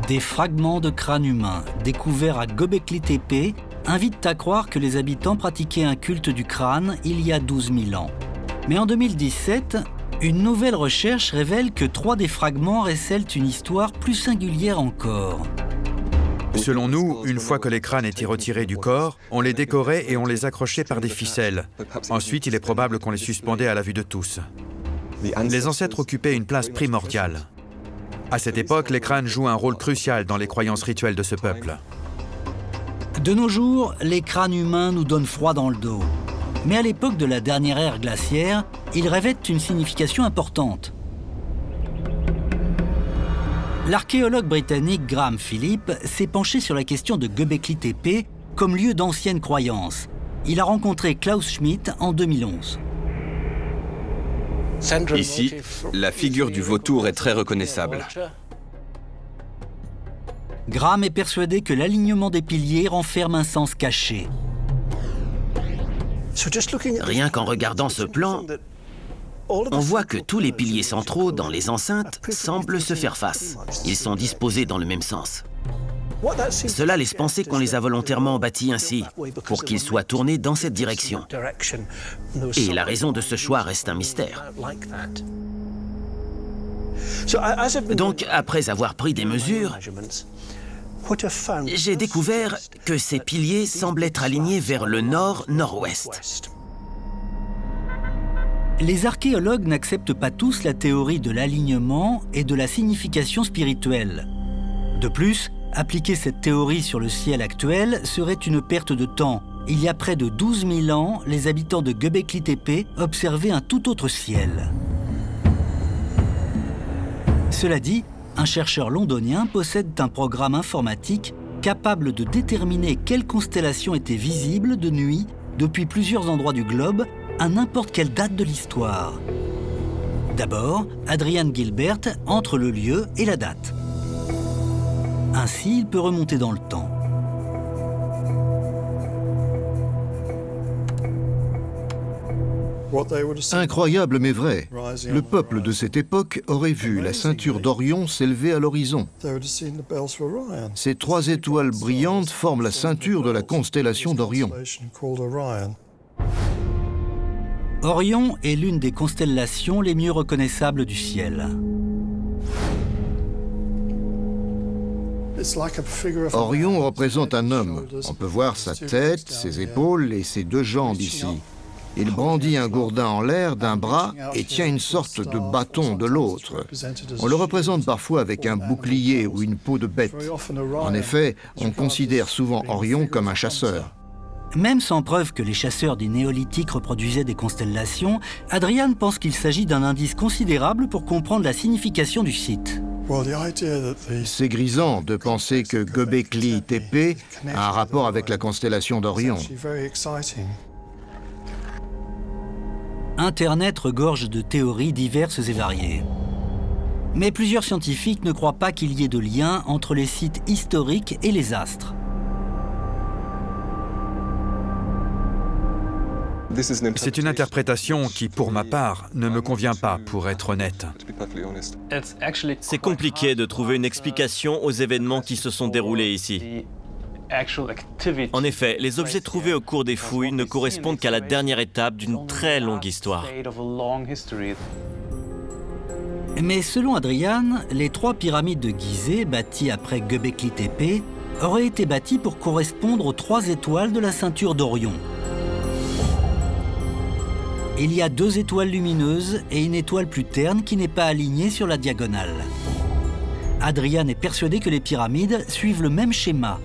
Des fragments de crânes humains découverts à Göbekli Tepe invitent à croire que les habitants pratiquaient un culte du crâne il y a 12 000 ans. Mais en 2017, une nouvelle recherche révèle que 3 des fragments récèlent une histoire plus singulière encore. Selon nous, une fois que les crânes étaient retirés du corps, on les décorait et on les accrochait par des ficelles. Ensuite, il est probable qu'on les suspendait à la vue de tous. Les ancêtres occupaient une place primordiale. À cette époque, les crânes jouent un rôle crucial dans les croyances rituelles de ce peuple. De nos jours, les crânes humains nous donnent froid dans le dos. Mais à l'époque de la dernière ère glaciaire, ils revêtent une signification importante. L'archéologue britannique Graham Phillips s'est penché sur la question de Göbekli Tepe comme lieu d'anciennes croyances. Il a rencontré Klaus Schmidt en 2011. Ici, la figure du vautour est très reconnaissable. Graham est persuadé que l'alignement des piliers renferme un sens caché. Rien qu'en regardant ce plan, on voit que tous les piliers centraux dans les enceintes semblent se faire face. Ils sont disposés dans le même sens. Cela laisse penser qu'on les a volontairement bâtis ainsi, pour qu'ils soient tournés dans cette direction. Et la raison de ce choix reste un mystère. Donc, après avoir pris des mesures, j'ai découvert que ces piliers semblent être alignés vers le nord-nord-ouest. Les archéologues n'acceptent pas tous la théorie de l'alignement et de la signification spirituelle. De plus, appliquer cette théorie sur le ciel actuel serait une perte de temps. Il y a près de 12 000 ans, les habitants de Göbekli Tepe observaient un tout autre ciel. Cela dit, un chercheur londonien possède un programme informatique capable de déterminer quelles constellations étaient visibles de nuit depuis plusieurs endroits du globe à n'importe quelle date de l'histoire. D'abord, Adrian Gilbert entre le lieu et la date. Ainsi, il peut remonter dans le temps. Incroyable mais vrai, le peuple de cette époque aurait vu la ceinture d'Orion s'élever à l'horizon. Ces 3 étoiles brillantes forment la ceinture de la constellation d'Orion. Orion est l'une des constellations les mieux reconnaissables du ciel. Orion représente un homme. On peut voir sa tête, ses épaules et ses 2 jambes ici. Il brandit un gourdin en l'air d'un bras et tient une sorte de bâton de l'autre. On le représente parfois avec un bouclier ou une peau de bête. En effet, on considère souvent Orion comme un chasseur. Même sans preuve que les chasseurs du néolithique reproduisaient des constellations, Adrian pense qu'il s'agit d'un indice considérable pour comprendre la signification du site. C'est grisant de penser que Göbekli Tepe a un rapport avec la constellation d'Orion. Internet regorge de théories diverses et variées. Mais plusieurs scientifiques ne croient pas qu'il y ait de lien entre les sites historiques et les astres. C'est une interprétation qui, pour ma part, ne me convient pas, pour être honnête. C'est compliqué de trouver une explication aux événements qui se sont déroulés ici. En effet, les objets trouvés au cours des fouilles ne correspondent qu'à la dernière étape d'une très longue histoire. Mais selon Adrian, les 3 pyramides de Gizeh, bâties après Göbekli Tepe, auraient été bâties pour correspondre aux 3 étoiles de la ceinture d'Orion. Il y a 2 étoiles lumineuses et une étoile plus terne qui n'est pas alignée sur la diagonale. Adrian est persuadé que les pyramides suivent le même schéma.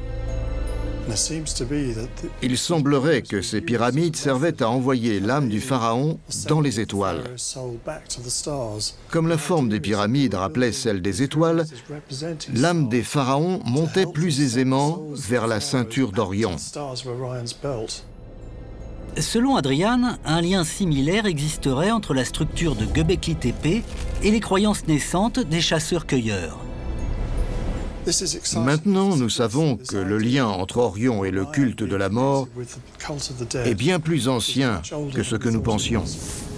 Il semblerait que ces pyramides servaient à envoyer l'âme du pharaon dans les étoiles. Comme la forme des pyramides rappelait celle des étoiles, l'âme des pharaons montait plus aisément vers la ceinture d'Orion. Selon Adrian, un lien similaire existerait entre la structure de Göbekli Tepe et les croyances naissantes des chasseurs-cueilleurs. Maintenant, nous savons que le lien entre Orion et le culte de la mort est bien plus ancien que ce que nous pensions.